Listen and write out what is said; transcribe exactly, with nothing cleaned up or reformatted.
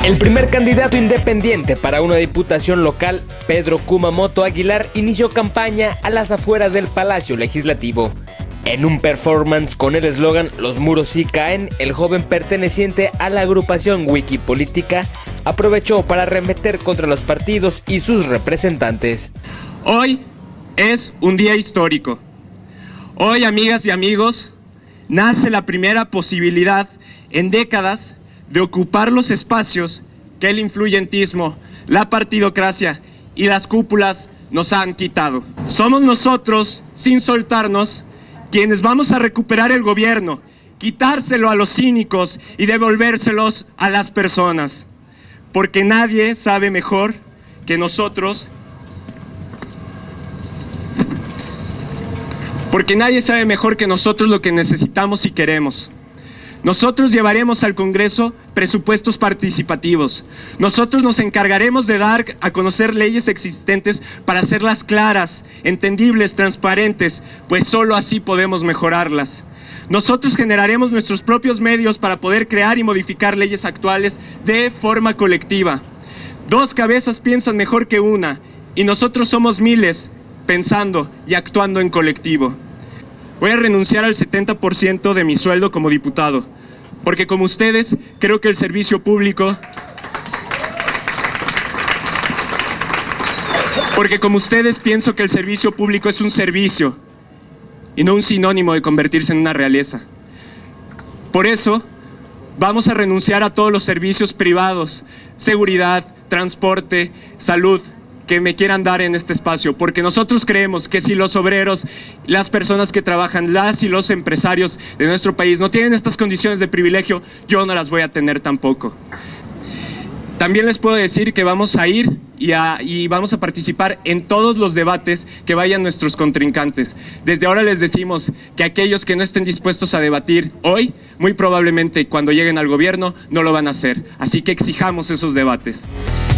El primer candidato independiente para una diputación local, Pedro Kumamoto Aguilar, inició campaña a las afueras del Palacio Legislativo. En un performance con el eslogan "Los muros sí caen", el joven perteneciente a la agrupación Wikipolítica aprovechó para arremeter contra los partidos y sus representantes. Hoy es un día histórico. Hoy, amigas y amigos, nace la primera posibilidad en décadas de ocupar los espacios que el influyentismo, la partidocracia y las cúpulas nos han quitado. Somos nosotros, sin soltarnos, quienes vamos a recuperar el gobierno, quitárselo a los cínicos y devolvérselos a las personas, porque nadie sabe mejor que nosotros, porque nadie sabe mejor que nosotros lo que necesitamos y queremos. Nosotros llevaremos al Congreso presupuestos participativos. Nosotros nos encargaremos de dar a conocer leyes existentes para hacerlas claras, entendibles, transparentes, pues solo así podemos mejorarlas. Nosotros generaremos nuestros propios medios para poder crear y modificar leyes actuales de forma colectiva. Dos cabezas piensan mejor que una, y nosotros somos miles pensando y actuando en colectivo. Voy a renunciar al setenta por ciento de mi sueldo como diputado, porque como ustedes, creo que el servicio público, porque como ustedes pienso que el servicio público es un servicio y no un sinónimo de convertirse en una realeza. Por eso, vamos a renunciar a todos los servicios privados, seguridad, transporte, salud, que me quieran dar en este espacio, porque nosotros creemos que si los obreros, las personas que trabajan, las y los empresarios de nuestro país no tienen estas condiciones de privilegio, yo no las voy a tener tampoco. También les puedo decir que vamos a ir y, a, y vamos a participar en todos los debates que vayan nuestros contrincantes. Desde ahora les decimos que aquellos que no estén dispuestos a debatir hoy, muy probablemente cuando lleguen al gobierno no lo van a hacer. Así que exijamos esos debates.